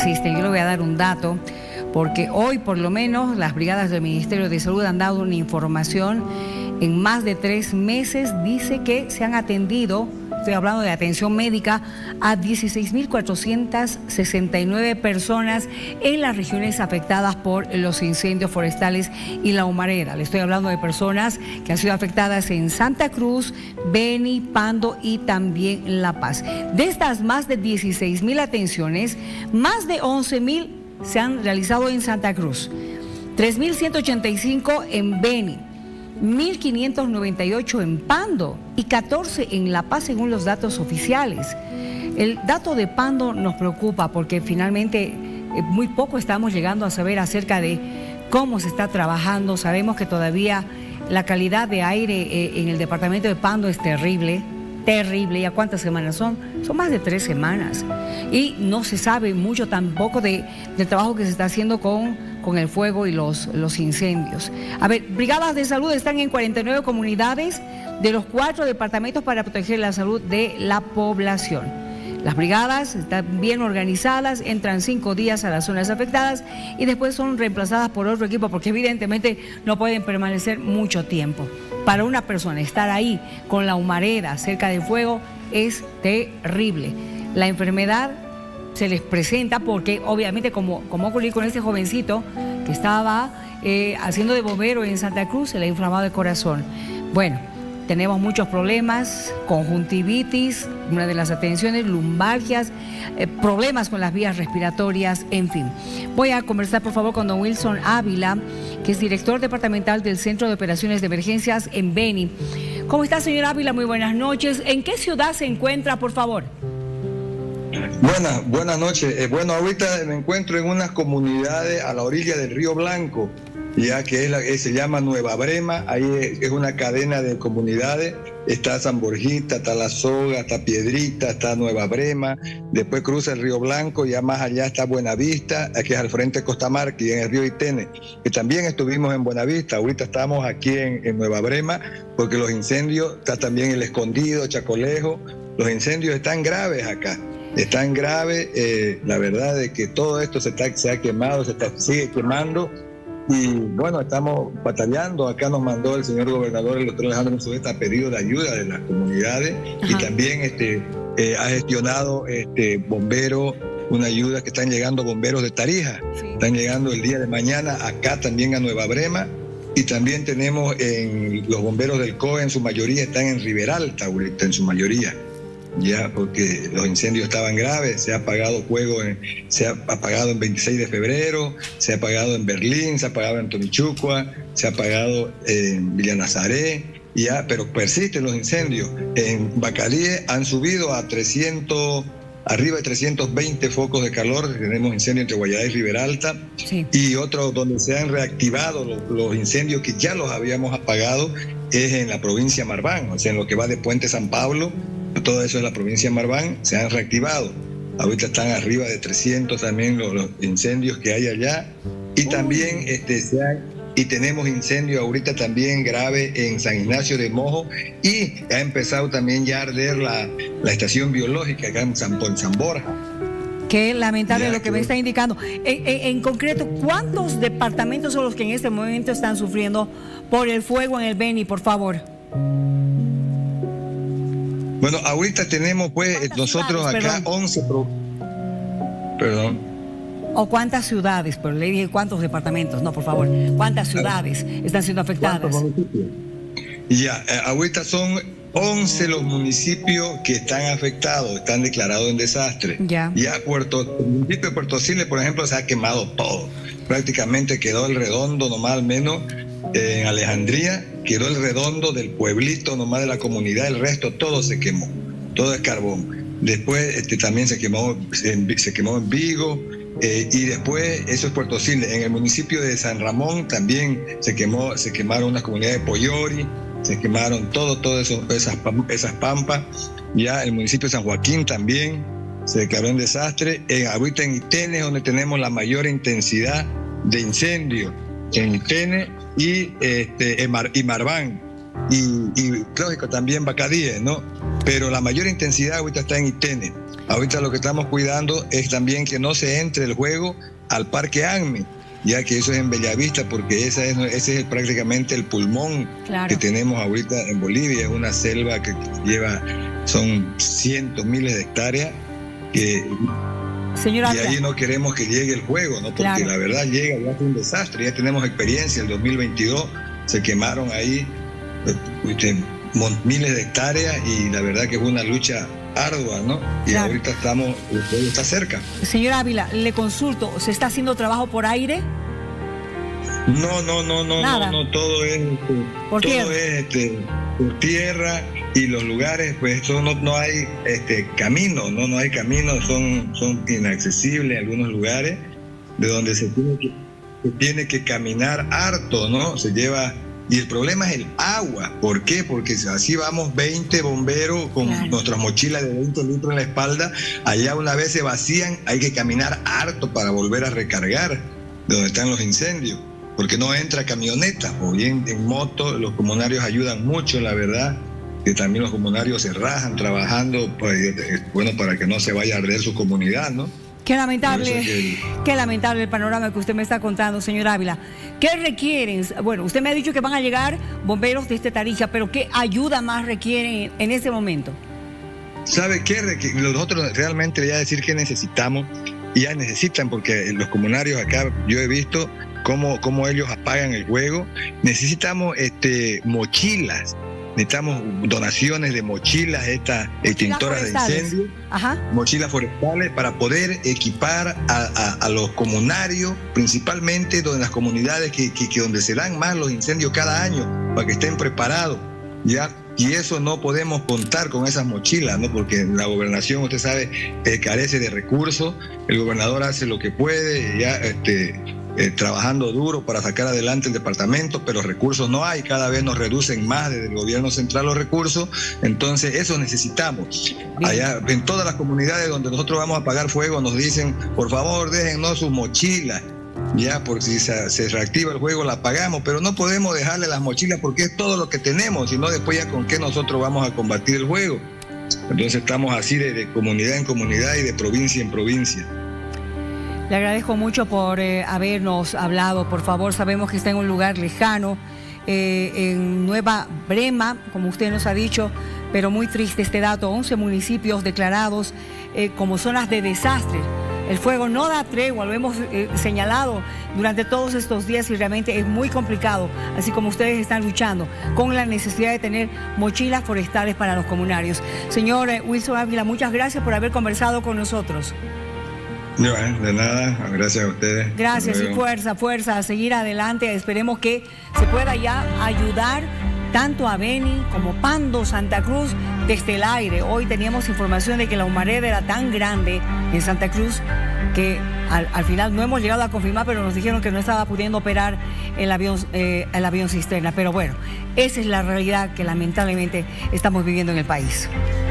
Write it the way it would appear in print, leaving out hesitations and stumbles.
Yo le voy a dar un dato, porque hoy por lo menos las brigadas del Ministerio de Salud han dado una información. En más de 3 meses dice que se han atendido, estoy hablando de atención médica, a 16.469 personas en las regiones afectadas por los incendios forestales y la humareda. Le estoy hablando de personas que han sido afectadas en Santa Cruz, Beni, Pando y también La Paz. De estas más de 16.000 atenciones, más de 11.000 se han realizado en Santa Cruz, 3.185 en Beni, 1.598 en Pando y 14 en La Paz según los datos oficiales. El dato de Pando nos preocupa porque finalmente muy poco estamos llegando a saber acerca de cómo se está trabajando. Sabemos que todavía la calidad de aire en el departamento de Pando es terrible. ¿Ya cuántas semanas son? Son más de 3 semanas. Y no se sabe mucho tampoco del trabajo que se está haciendo con el fuego y los incendios. A ver, brigadas de salud están en 49 comunidades de los 4 departamentos para proteger la salud de la población. Las brigadas están bien organizadas, entran 5 días a las zonas afectadas y después son reemplazadas por otro equipo porque evidentemente no pueden permanecer mucho tiempo. Para una persona estar ahí con la humareda cerca del fuego es terrible. La enfermedad se les presenta porque obviamente como ocurrió con este jovencito que estaba haciendo de bombero en Santa Cruz, se le ha inflamado el corazón. Bueno, tenemos muchos problemas, conjuntivitis, una de las atenciones, lumbalgias, problemas con las vías respiratorias, en fin. Voy a conversar por favor con don Wilson Ávila, que es director departamental del Centro de Operaciones de Emergencias en Beni. ¿Cómo está, señor Ávila? Muy buenas noches. ¿En qué ciudad se encuentra, por favor? Buenas noches. Bueno, ahorita me encuentro en unas comunidades a la orilla del Río Blanco, ya que se llama Nueva Brema. Ahí es una cadena de comunidades. Está San Borjita, está La Soga, está Piedrita, está Nueva Brema. Después cruza el Río Blanco, ya más allá está Buenavista, que es al frente de Costamarca y en el río Itene, que también estuvimos en Buenavista. Ahorita estamos aquí en Nueva Brema, porque los incendios, está también El Escondido, Chacolejo. Los incendios están graves acá. Están graves, la verdad es que todo esto se ha quemado, sigue quemando. Y bueno, estamos batallando. Acá nos mandó el señor gobernador, el doctor Alejandro Unzueta, a pedido de ayuda de las comunidades. Ajá. Y también ha gestionado bomberos, una ayuda que están llegando bomberos de Tarija. Sí. Están llegando el día de mañana acá también a Nueva Brema. Y también tenemos los bomberos del COE, en su mayoría están en Riberalta ahorita, en su mayoría. Ya, porque los incendios estaban graves. Se ha apagado fuego, se ha apagado en 26 de febrero, se ha apagado en Berlín, se ha apagado en Tonichucua, se ha apagado en Villa Nazaret, ya, pero persisten los incendios. En Bacalí han subido a arriba de 320 focos de calor. Tenemos incendios entre Guayadá y Riberalta. Sí. Y otros donde se han reactivado los incendios que ya los habíamos apagado es en la provincia de Marván, o sea, en lo que va de Puente San Pablo. Todo eso en la provincia de Marván se han reactivado. Ahorita están arriba de 300 también los incendios que hay allá. Y también tenemos incendios ahorita también grave en San Ignacio de Mojo. Y ha empezado también ya a arder la estación biológica acá en San Borja. Qué lamentable lo que me está indicando. En concreto, ¿cuántos departamentos son los que en este momento están sufriendo por el fuego en el Beni, por favor? Bueno, ahorita tenemos pues nosotros acá 11... Perdón. ¿O cuántas ciudades? Pero le dije cuántos departamentos. No, por favor. ¿Cuántas ciudades están siendo afectadas? Ya, ahorita son 11 los municipios que están afectados, están declarados en desastre. Ya el municipio de Puerto Siles, por ejemplo, se ha quemado todo. Prácticamente quedó el redondo, nomás al menos en Alejandría, quedó el redondo del pueblito, nomás de la comunidad, el resto todo se quemó, todo es carbón. Después también se quemó en Vigo, y después eso es Puerto Siles. En el municipio de San Ramón también se quemaron unas comunidades de Pollori, se quemaron todas esas pampas. Ya el municipio de San Joaquín también se declaró en desastre. Ahorita en Itene es donde tenemos la mayor intensidad de incendios, en Itene y Marván, y lógico también Bacadíes, ¿no? pero la mayor intensidad ahorita está en Itene. Ahorita lo que estamos cuidando es también que no se entre el juego al Parque ANME, ya que eso es en Bellavista, porque ese es prácticamente el pulmón que tenemos ahorita en Bolivia. Es una selva que son cientos, miles de hectáreas, y ahí no queremos que llegue el juego, ¿no? Porque la verdad ya fue un desastre, ya tenemos experiencia. El 2022 se quemaron ahí miles de hectáreas y la verdad que fue una lucha ardua, ¿no? Y ahorita el juego está cerca. Señor Ávila, le consulto, ¿se está haciendo trabajo por aire? No, todo es por tierra, y los lugares, pues no hay caminos, no hay caminos, son inaccesibles algunos lugares, de donde se tiene que caminar harto, ¿no? Y el problema es el agua. ¿Por qué? Porque así vamos 20 bomberos con nuestras mochilas de 20 litros en la espalda. Allá una vez se vacían, hay que caminar harto para volver a recargar de donde están los incendios, porque no entra camioneta. O bien en moto, los comunarios ayudan mucho, la verdad, que también los comunarios se rajan trabajando, para que no se vaya a arder su comunidad, ¿no? Qué lamentable el panorama que usted me está contando, señor Ávila. ¿Qué requieren? Bueno, usted me ha dicho que van a llegar bomberos desde Tarija, pero ¿qué ayuda más requieren en este momento? ¿Sabe qué? Nosotros realmente le voy a decir que necesitamos, y ya necesitan, porque los comunarios acá, yo he visto cómo ellos apagan el fuego. Necesitamos mochilas. Necesitamos donaciones de mochilas, estas extintoras de incendios, mochilas forestales, para poder equipar a los comunarios, principalmente en las comunidades donde se dan más los incendios cada año, para que estén preparados, ¿ya? Y eso no podemos contar con esas mochilas, ¿no? Porque la gobernación, usted sabe, carece de recursos. El gobernador hace lo que puede, ya trabajando duro para sacar adelante el departamento, pero recursos no hay. Cada vez nos reducen más desde el gobierno central los recursos. Entonces eso necesitamos. Allá en todas las comunidades donde nosotros vamos a apagar fuego nos dicen, por favor déjennos sus mochilas, ya, porque si se reactiva el fuego la apagamos, pero no podemos dejarle las mochilas porque es todo lo que tenemos, sino después ya con qué nosotros vamos a combatir el fuego. Entonces estamos así de comunidad en comunidad y de provincia en provincia. Le agradezco mucho por habernos hablado. Por favor, sabemos que está en un lugar lejano, en Nueva Brema, como usted nos ha dicho, pero muy triste este dato: 11 municipios declarados como zonas de desastre. El fuego no da tregua, lo hemos señalado durante todos estos días, y realmente es muy complicado, así como ustedes están luchando con la necesidad de tener mochilas forestales para los comunarios. Señor Wilson Ávila, muchas gracias por haber conversado con nosotros. No, de nada, gracias a ustedes. Gracias y fuerza, a seguir adelante. Esperemos que se pueda ya ayudar tanto a Beni como Pando, Santa Cruz, desde el aire. Hoy teníamos información de que la humareda era tan grande en Santa Cruz que al final no hemos llegado a confirmar, pero nos dijeron que no estaba pudiendo operar el avión cisterna. Pero bueno, esa es la realidad que lamentablemente estamos viviendo en el país.